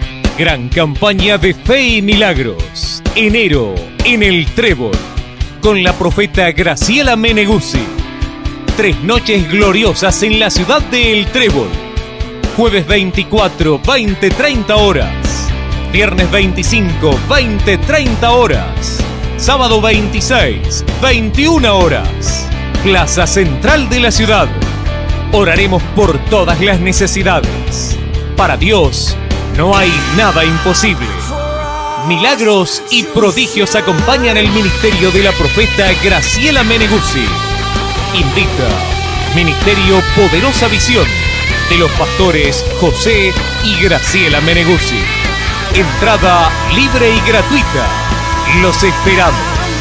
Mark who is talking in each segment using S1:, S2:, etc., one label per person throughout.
S1: Gran campaña de fe y milagros. Enero en el Trébol. Con la profeta Graciela Meneguzzi. 3 noches gloriosas en la ciudad de El Trébol. Jueves 24, 20-30 horas. Viernes 25, 20-30 horas. Sábado 26, 21 horas. Plaza Central de la ciudad. Oraremos por todas las necesidades. Para Dios no hay nada imposible. Milagros y prodigios acompañan el ministerio de la profeta Graciela Meneguzzi. Invita Ministerio Poderosa Visión de los pastores José y Graciela Meneguzzi. Entrada libre y gratuita. Los esperamos.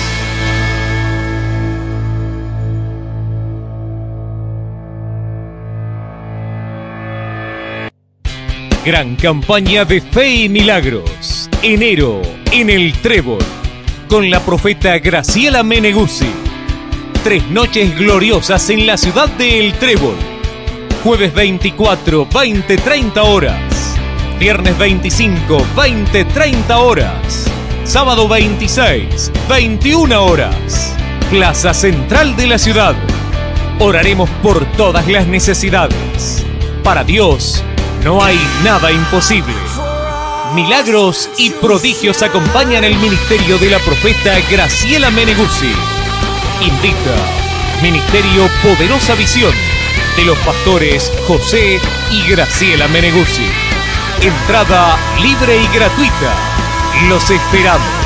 S1: Gran campaña de fe y milagros. Enero en el Trébol. Con la profeta Graciela Meneguzzi. 3 noches gloriosas en la ciudad de El Trébol. Jueves 24, 20-30 horas. Viernes 25, 20-30 horas. Sábado 26, 21 horas. Plaza Central de la ciudad. Oraremos por todas las necesidades. Para Dios no hay nada imposible. Milagros y prodigios acompañan el ministerio de la profeta Graciela Meneguzzi. Invita Ministerio Poderosa Visión de los pastores José y Graciela Meneguzzi. Entrada libre y gratuita. Los esperamos.